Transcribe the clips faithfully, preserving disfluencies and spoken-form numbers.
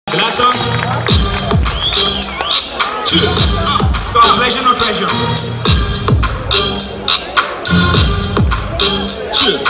Last song? Two. Uh, it's called Pleasure No Treasure. Two.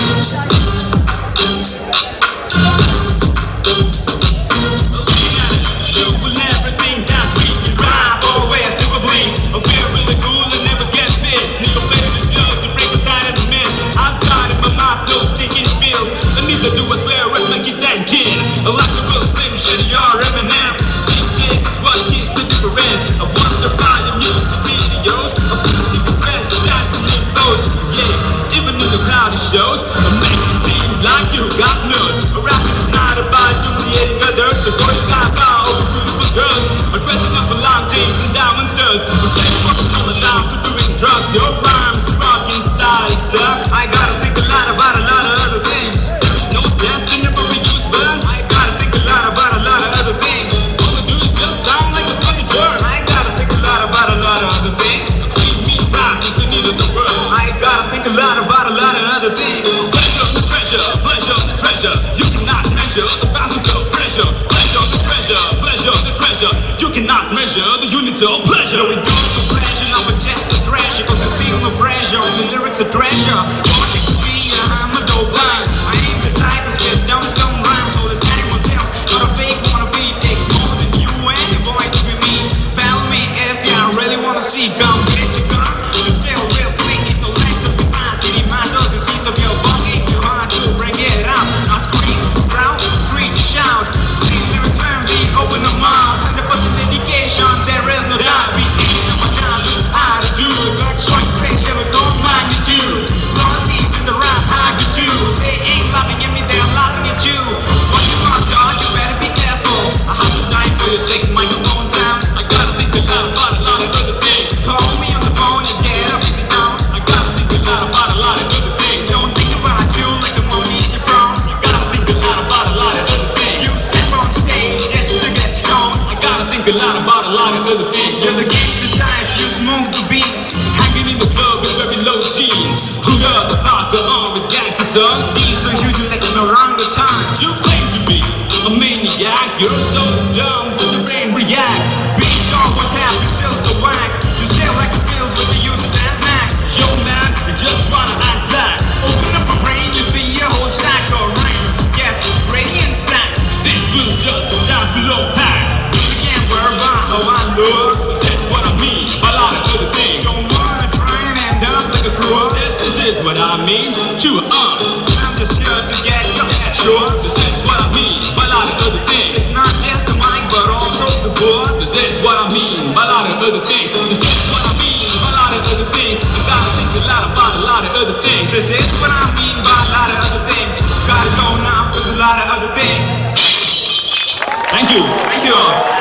When everything that we can drive all the way a silver bleed. I feel really cool and never get pissed. Need a baby good to break the side of the myth. I've got in my mouth no stinking feel. I need to do a spare rest like it that kid. I like to real slim shit, you're Eminem. This is what is the difference. I wonder why the music videos. I feel the compress, got some infos. Yeah, even in the crowded shows, I make it seem like you got none. A rapping is not about humiliating others. So go you got about over beautiful girls. I'm dressing up in long jeans and diamond studs. I'm playing fucking all the time for doing drugs. Your rhymes, rockin' style, sir. I gotta think a lot about a lot of other things. There's no death in the movie use, but I gotta think a lot about a lot of other things. All I do is just sound like a funny jerk. I gotta think a lot about a lot of other things. Keep me right is the need of the world. I gotta think a lot about a lot of other things. Pleasure the treasure, pleasure the treasure. You cannot measure the balance of pressure. Pleasure the treasure, pleasure the treasure. You cannot measure the units of pleasure. We go to pleasure, now we're just a treasure. Cause we feel no pressure, the lyrics are treasure. Want you to see, I'm a dope line. I ain't the type of spit down stone rhyme. So this guy myself, not a fake wannabe. Takes more than you and your boy to be me. Tell me if you really wanna see. Come get your gun, you still real freaky. So let's just be fine. City masters, the seats of your buggy. You're hard to bring it out. Not scream, proud, scream, shout. Please lyrics firm, be open the mouth. one hundred percent dedication, there is no doubt. We ain't no more time to how to do it. Black choice, straight lyrical, mind you do. Raw deep in the rap, I get you. They ain't laughing at me, they're laughing at you. What you want, dog, you better be careful. I have to die for your sake, microphone sound. I gotta think a lot about a lot of other things. Call me on the phone and get up and sit down. I gotta think a lot about a lot of other things. Don't think about you like I won't need you from. You gotta think a lot about a lot of other things. You step on stage just to get stoned. I gotta think a lot about a lot of other things. You're the gangster type, you smoke the beats. Hanging in the club with very low jeans. Who got the vodka on with gangster songs? These are huge like an orangutan. You claim to be a maniac. You're so dumb, but your brain react. Beat dog, what happened? Still so whack. You still like the pills with the use of that snack. Yo man, you just wanna act black. Open up a brain, you see your whole stack of rain. Get ready and stack. This will just the sound below pack. You can't worry about how I look. That's what I mean by a lot of other things. Don't wanna try and end up like a crook. This, this is what I mean. Chew uh. I'm just here to get your head sure. This is what I mean by a lot of other things. It's not just the mic but also the board. This is what I mean by a lot of other things. This is what I mean by a lot of other things. I gotta think a lot about a lot of other things. This is what I mean by a lot of other things. Gotta go now with a lot of other things. Thank you. Thank you all.